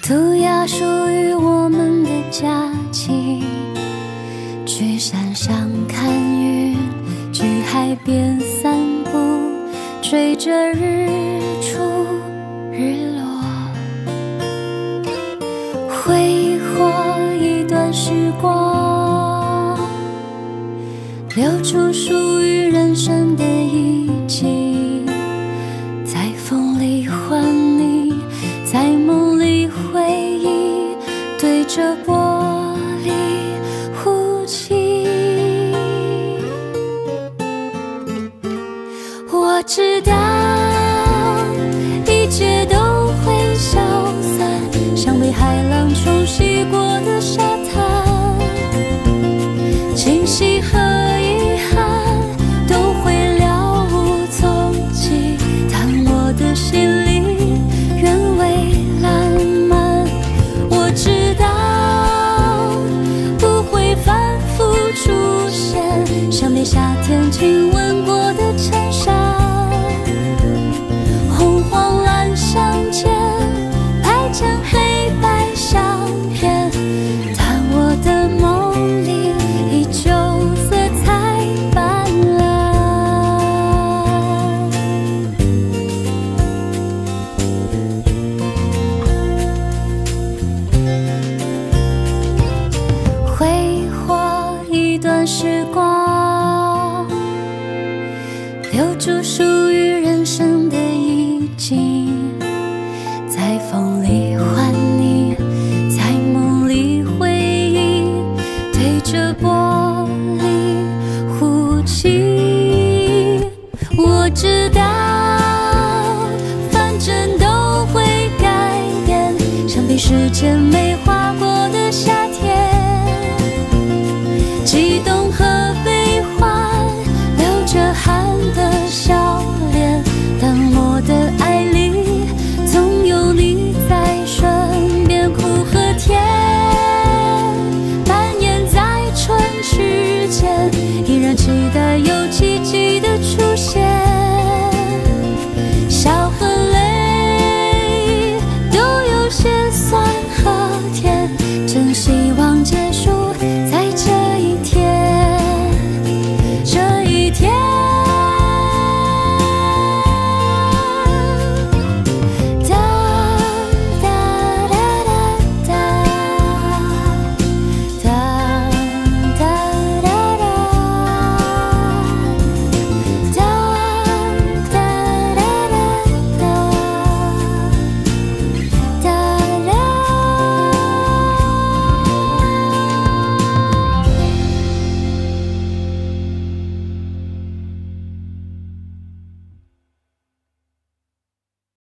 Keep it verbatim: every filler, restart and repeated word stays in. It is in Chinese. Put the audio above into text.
涂鸦属于我们的假期，去山上看云，去海边散步，追着日出日落，挥霍一段时光，留住属于人生的遗迹，在风里唤你，在梦里回忆，对着玻璃呼气。我知道一切都会消散，像被海浪冲洗过的沙滩，清晰和遗憾都会了无踪迹，但我的心里原味烂漫。我知道不会反复出现，像被夏天亲吻过的衬衫，红黄蓝相间，拍成黑白相片，但我的梦里依旧色彩斑斓，挥霍一段时光，留住属于人生的遗迹，在风里唤你，在梦里回忆，对着玻璃呼气。我知道反正都会改变，像被时间没